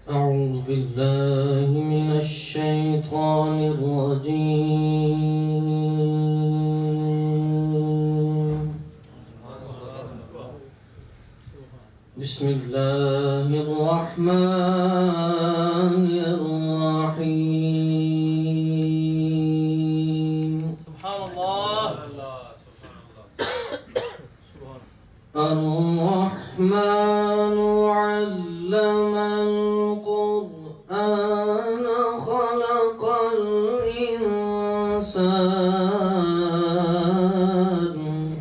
أعوذ بالله من الشيطان الرجيم. بسم الله الرحمن الرحيم. سبحان الله. الرحمن علم القرآن خلق الإنسان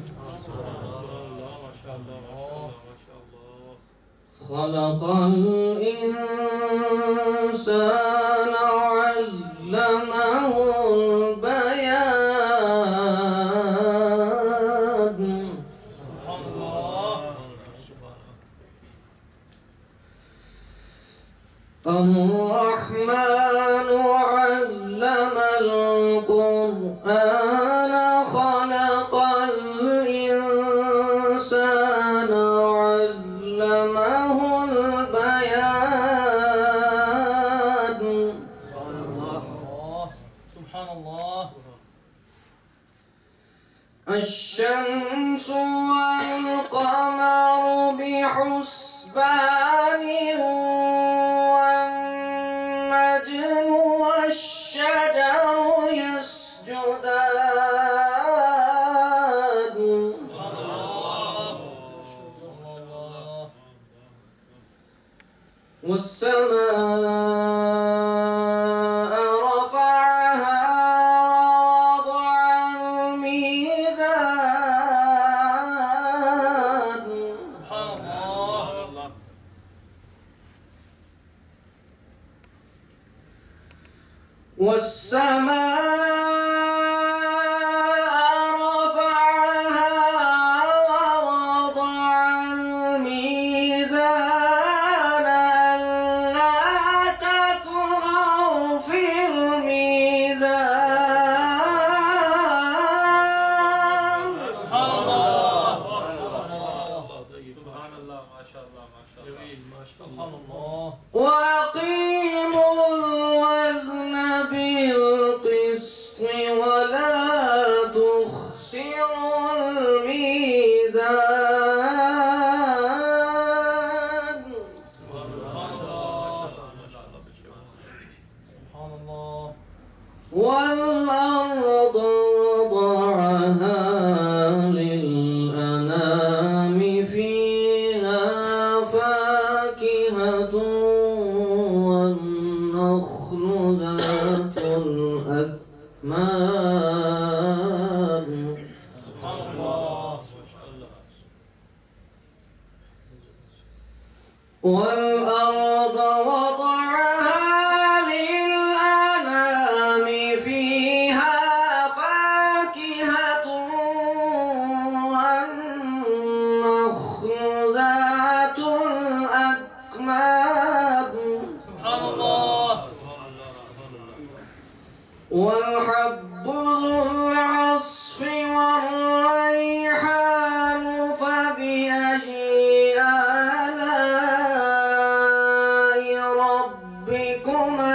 علمه البيان. سبحان الله. الرحمن علم القرآن خلق الإنسان علمه البيان. سبحان الله. الشمس والقمر بحسبان والنجم والشجر يسجدان. والسماء رفعها ووضع الميزان. سبحان الله. والسماء رفعها ووضع الميزان ألا تطغوا في الميزان. سبحان الله. سبحان الله ما شاء الله ما شاء الله جميل ما شاء الله. سبحان الله. وأقيموا الوزن بالقسط ولا تخسروا الميزان. سبحان الله. سبحان الله. والأرض وضعها للأنام فيها فاكهة والنخل ذات الأكمام. سبحان الله. والأرض وضعها للأنام فيها فاكهة والنخل ذات الأكمام. سبحان الله. والحب ذو العصف والريحان فبأي آلاء ربكما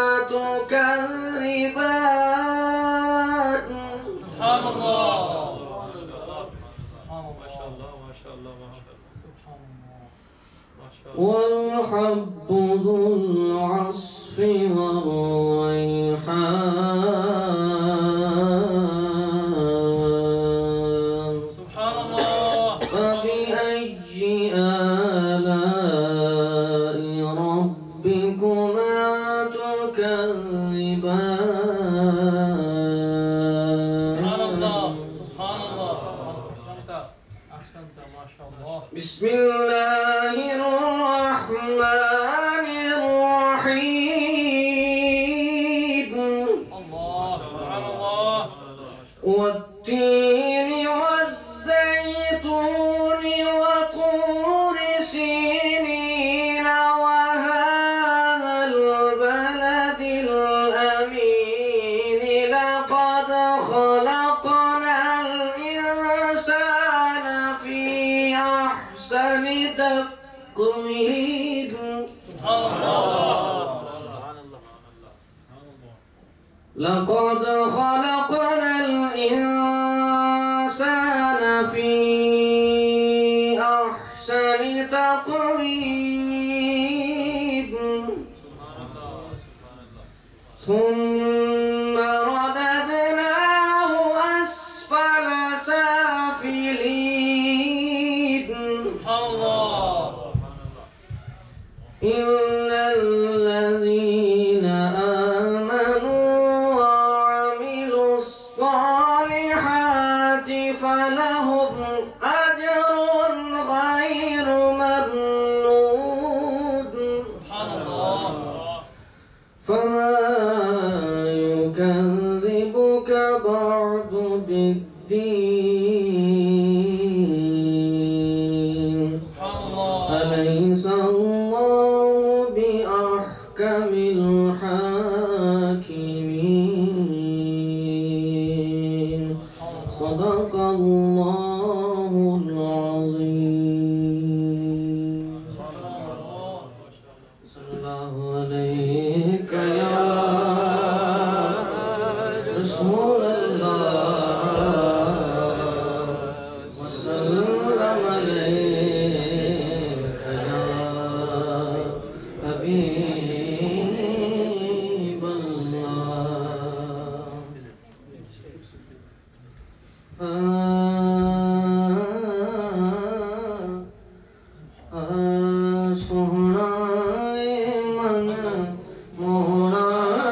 تكذبان. سبحان الله. سبحان ما شاء الله. الله ما شاء الله ما شاء الله سبحان الله. ما شاء الله. والحب ذو العصف والريحان سبحان الله. فبأي آلاء ربكما تكذبان. سبحان الله. سبحان الله. أحسنت أحسنت ما شاء الله. بسم الله الرحمن الرحيم. الله حميد لقد خلقنا الإنسان في أحسن تقويم ثم رددناه أسفل سافلين إلا الذين آمنوا وعملوا الصالحات فلهم أجر غير ممنون فما يكذبك بعد بالدين أليس الله بأحكم الحاكمين صدق الله العظيم صلى الله عليك يا رسول الله وسلم عليك يا حبيب الله सोहना मन मोहना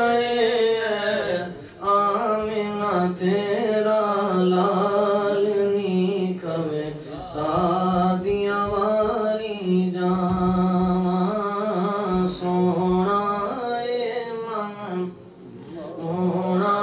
आमिना तेरा लाल नी कवे सादिया वारी जामा सोहना मन मोहना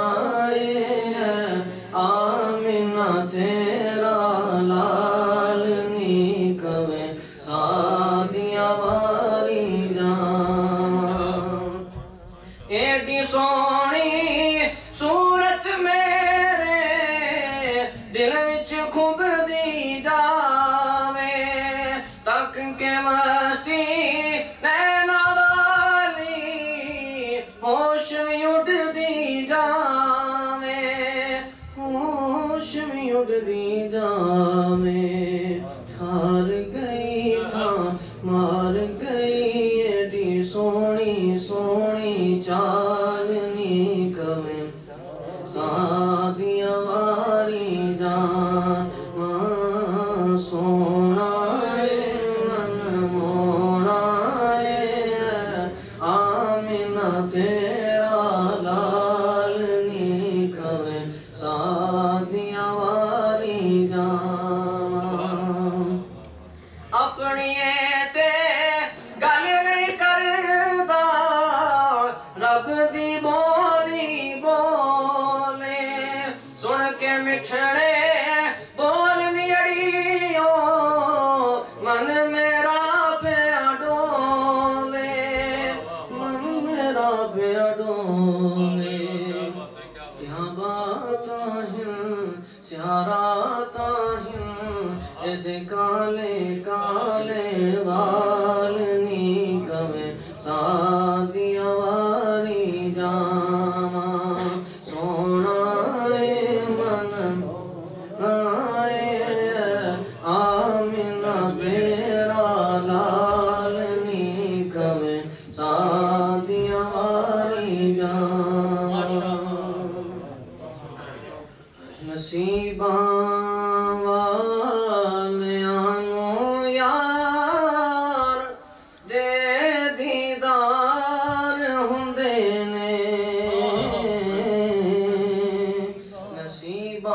आमिना तेरा लाल नी कवे सादिया वारी जामा एडी सोहनी सूरत मेरे दिल विच खुबदी जावे तक के मस्ती नैना वाली होश में उड़दी जावे होश में उड़दी जावे ठार गई था मार गई एडी सोहनी सोहनी चालनी कवे सादिया वारी जामा सोहना मन मोहना आमिना तेरा लाल नी कवे सादिया वारी जामा अपनी ते गल नहीं करदा रब दी बोली बोले सुन के मिठड़े बोल नियड़ियो मन मेरा पे डोले मन मेरा पे डोले क्या बात है स्यारा ताहिन एदे काले काले वाल नी कवे सादिया वारी जामा सोहना मन आमिना तेरा लाल नी कवे सादिया वारी जामा नसीबा वालियां नूं यार दे दीदार हुंदे ने नसीबा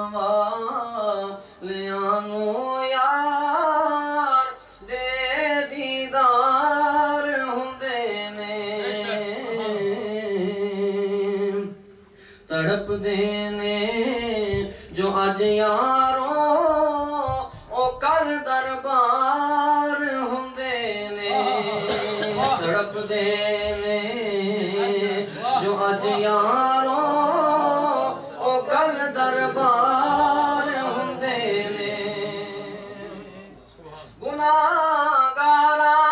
वालियां नूं यार दे दीदार हुंदे ने तड़पदे ने जो अज यारो ओ कल दरबार हुंदे ने तड़पदे ने जो अज यारो ओ कल दरबार हुंदे ने गुनाहगारा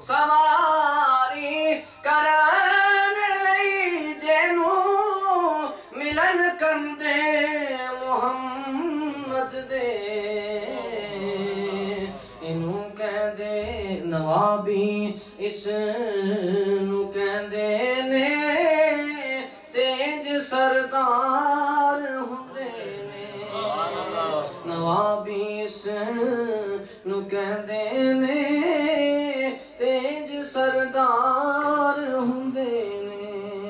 सवारी करन लई जेनू मिलन कंदे मुहम्मद दे इनू कहंदे नवाबी इस नू कहंदे ने तेज सरदार हुंदे ने नवाबी इस नू कहंदे ने तेज सरदार हुंदे ने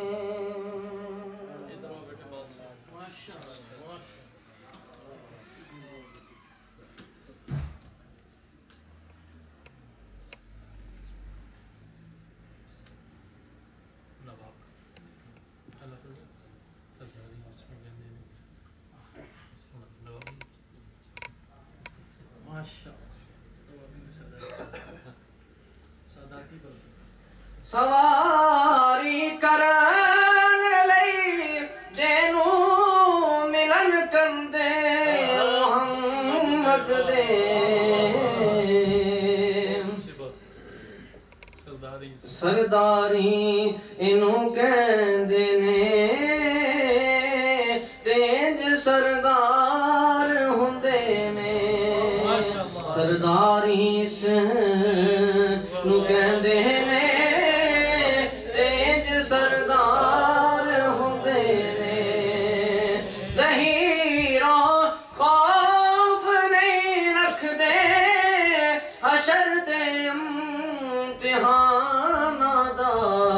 सवारी करन लई जेनू मिलन कंदे मुहम्मद दे सरदारी इनू कहंदे ने तेज सरदार हुंदे ने सरदारी इस नू कहंदे ने तेज सरदार हुंदे ने ज़हीरों खौफ नहीं रखदे हशर दे इम्तिहाना दा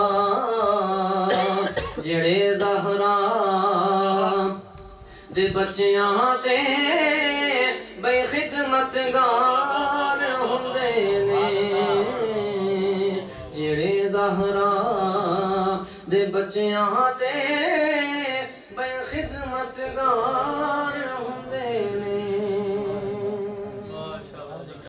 जेड़े ज़हरा दे बच्चियां ते बेखिदमतगार हुंदे ने जेड़े ज़हरा दे बच्चियां ते बेखिदमतगार